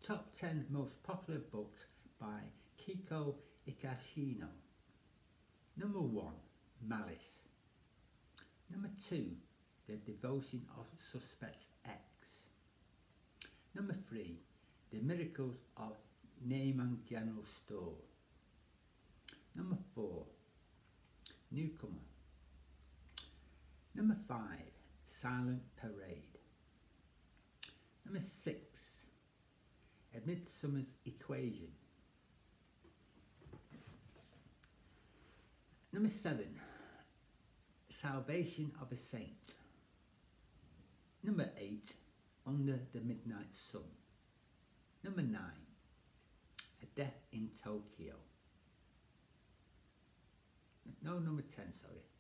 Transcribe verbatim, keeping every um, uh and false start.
Top ten most popular books by Keigo Higashino. Number one, Malice. Number two, The Devotion of Suspect X. Number three, The Miracles of NEWCOMER General Store. Number four, Newcomer. Number five, Silent Parade. Number six, A Midsummer's Equation. Number seven, Salvation of a Saint. Number eight, Under the Midnight Sun. Number nine, A Death in Tokyo. No, number ten, sorry.